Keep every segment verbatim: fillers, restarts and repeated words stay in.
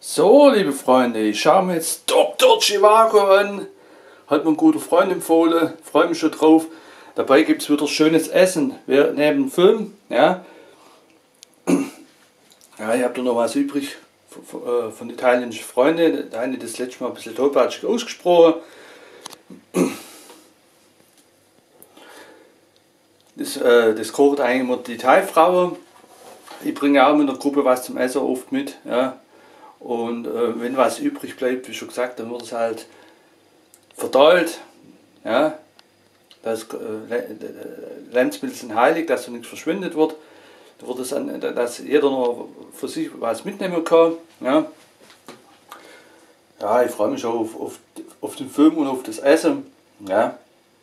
So, liebe Freunde, ich schaue mir jetzt Doktor Zhivago an. Hat mir ein guter Freund empfohlen, freue mich schon drauf. Dabei gibt es wieder schönes Essen neben dem Film. Ja, ja, ich habe da noch was übrig von, von italienischen Freunden. Der eine das letzte Mal ein bisschen tollpatschig ausgesprochen. Das, äh, das kocht eigentlich immer die Thai-Frau. Ich bringe auch mit der Gruppe was zum Essen oft mit. Ja. Und äh, wenn was übrig bleibt, wie schon gesagt, dann wird es halt verteilt. Ja. Das äh, Lebensmittel sind heilig, dass so nichts verschwendet wird. Da wird es an, dass jeder noch für sich was mitnehmen kann. Ja, ja, ich freue mich auch auf, auf, auf den Film und auf das Essen. Ja.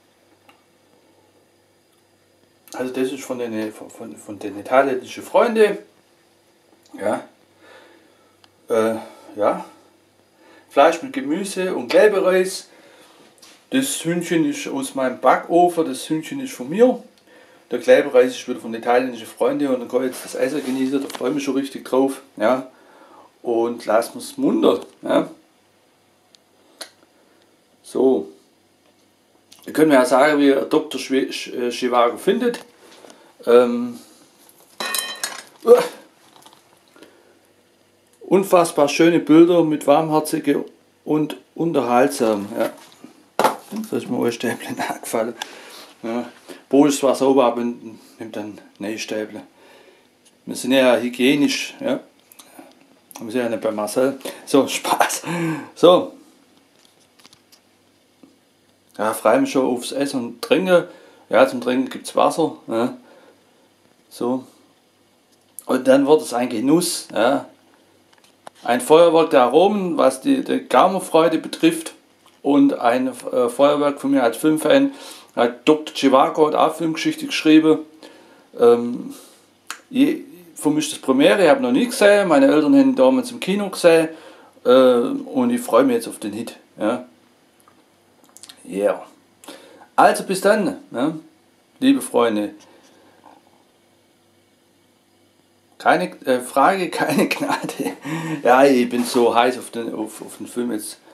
Also das ist von den, von, von den italienischen Freunden. Ja. Äh, ja. Fleisch mit Gemüse und Kälberreis. Das Hühnchen ist aus meinem Backofen, das Hühnchen ist von mir. Der Kälberreis ist wieder von den italienischen Freunden und dann kann ich jetzt das Essen genießen, da freue ich mich schon richtig drauf. Ja. Und lassen wir es munter. Ja. So. Ihr könnt mir ja sagen, wie ihr Doktor Zhivago findet. Ähm, uh, unfassbar schöne Bilder mit warmherzige und unterhaltsam. Ja. So ist mir ein Stäbchen angefallen. Ja. Bo ist zwar sauber, aber nimmt dann neue Stäbchen. Wir sind ja hygienisch. Ja. Wir sind ja nicht bei Marcel. So, Spaß. So. Ja, freue mich schon aufs Essen und Trinken. Ja, zum Trinken gibt es Wasser. Ja. So. Und dann wird es ein Genuss. Ja. Ein Feuerwerk der Aromen, was die, die Gaumenfreude betrifft. Und ein äh, Feuerwerk von mir als Filmfan. Hat Doktor Zhivago hat auch Filmgeschichte geschrieben. Ähm, je, für mich das Premiere, ich habe noch nie gesehen. Meine Eltern haben ihn damals im Kino gesehen. Äh, und ich freue mich jetzt auf den Hit. Ja. Yeah. Also bis dann, ne? Liebe Freunde. Keine äh, Frage, keine Gnade. Ja, ich bin so heiß auf den, auf, auf den Film jetzt.